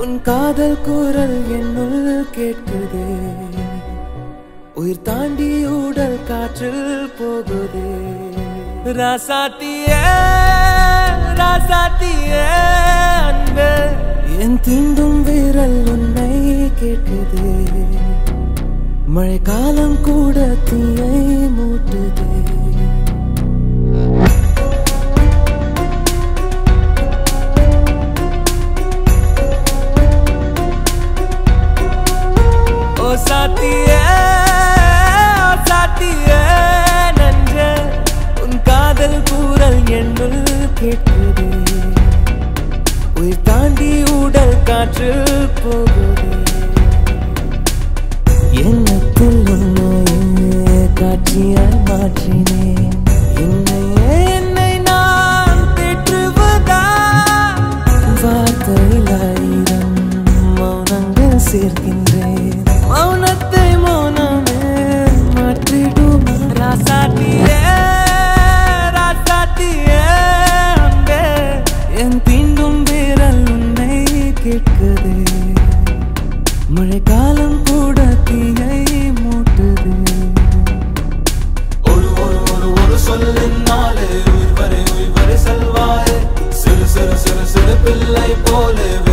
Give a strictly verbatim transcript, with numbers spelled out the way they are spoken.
உன் காதல் குரல் என்னுள் கேட்குதே உயிர் தாண்டி ஊடல் காற்றில் போகுதே ராசாத்தியே ராசாத்தியே அன்பே என் தீண்டும் விரல் உன்னை கேட்குதே மழை காலம் கூட தீயை மூட்டுதே ओ साथिये ओ साथिये नंजे उन कादल कुरल एन्नुल केट्कुदे उयिर तांडी उडल काற்றில் போகுதே எண்ணத்தில் உன்னையே காட்சியாய் மாற்றினேன் என்னையே என்னை நான் தேற்றுவதா வார்த்தையில் ஆயிரம் மௌனங்கள் சேர்க்கின்றேன் மௌனத்தை மௌனமே மாற்றிடும் ராசாத்தியே ராசாத்தியே அன்பே என் தீண்டும் விரல் உன்னை கேட்குதே மழை காலம் கூட தீயை மூட்டுதே ஒரு ஒரு ஒரு ஒரு சொல்லினாலே உயிர் வரை உயிர் வரை செல்வாயே சிறு சிறு சிறு சிறு பிள்ளை போலே